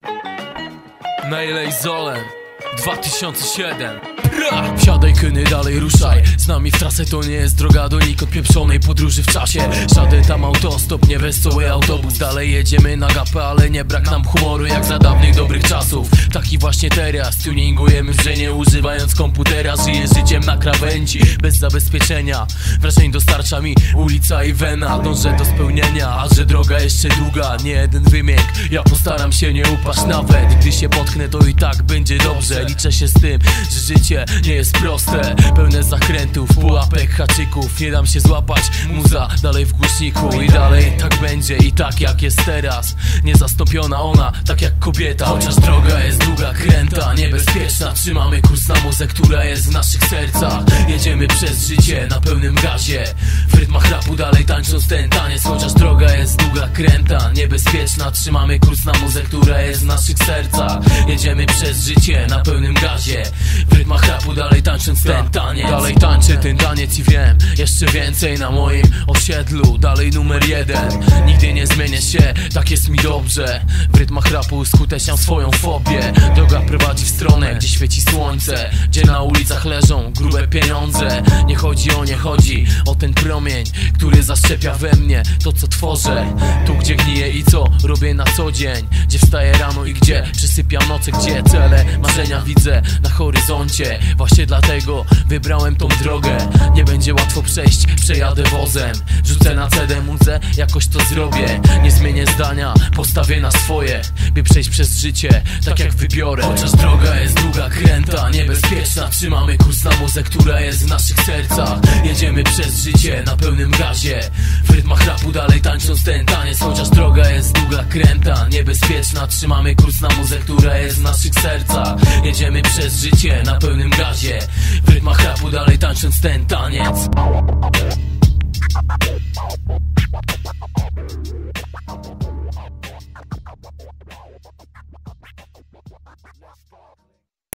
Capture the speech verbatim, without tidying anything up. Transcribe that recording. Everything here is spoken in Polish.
Nailej Zolem dwa tysiące siedem. Wsiadaj kyny, dalej ruszaj. Z nami w trasę to nie jest droga donikąd pieprzonej podróży w czasie. Żaden tam autostop, nie wesoły autobus. Dalej jedziemy na gapę, ale nie brak nam humoru jak za dawnych dobrych czasów. Taki właśnie teraz tuningujemy wrzenie, używając komputera. Żyję życiem na krawędzi, bez zabezpieczenia. Wrażeń dostarcza mi ulica i wena. Dążę do spełnienia, a że droga jeszcze długa, nie jeden wymięk. Ja postaram się nie upaść, nawet gdy się potknę, to i tak będzie dobrze. Liczę się z tym, że życie nie jest proste, pełne zakrętów, pułapek, haczyków. Nie dam się złapać, muza dalej w głośniku. I dalej tak będzie i tak jak jest teraz. Niezastąpiona ona, tak jak kobieta. Chociaż droga jest długa, kręta, niebezpieczna, trzymamy kurs na muzę, która jest w naszych sercach. Jedziemy przez życie na pełnym gazie, w rytmach rapu dalej tańcząc ten taniec. Chociaż droga jest długa, kręta, niebezpieczna, trzymamy kurs na muzę, która jest w naszych sercach. Jedziemy przez życie na pełnym gazie, w rytmach rapu dalej tańcząc ten taniec. Dalej tańczę ten taniec i wiem jeszcze więcej na moim osiedlu. Dalej numer jeden, nigdy nie zmienię się, tak jest mi dobrze. W rytmach rapu skuteczniam swoją fobię. Droga prowadzi w stronę, gdzie świeci słońce, gdzie na ulicach leżą grube pieniądze. Nie chodzi o nie chodzi o ten promień, który zaszczepia we mnie to co tworzę. Tu gdzie gniję i co robię na co dzień, gdzie wstaję rano i gdzie przysypiam noce, gdzie cele, marzenia widzę na horyzoncie. Właśnie dlatego wybrałem tą drogę. Nie będzie łatwo przejść, przejadę wozem. Rzucę na C D muzę, jakoś to zrobię. Nie zmienię zdania, postawię na swoje, by przejść przez życie tak jak wybiorę. Chociaż droga jest długa, kręta, niebezpieczna, trzymamy kurs na muzę, która jest w naszych sercach. Jedziemy przez życie na pełnym gazie, w rytmach rapu dalej tańcząc ten taniec. Chociaż droga jest długa, kręta, niebezpieczna, trzymamy kurs na muzę, która jest w naszych sercach. Jedziemy przez życie na pełnym gazie, w rytmach rapu dalej tańcząc ten taniec.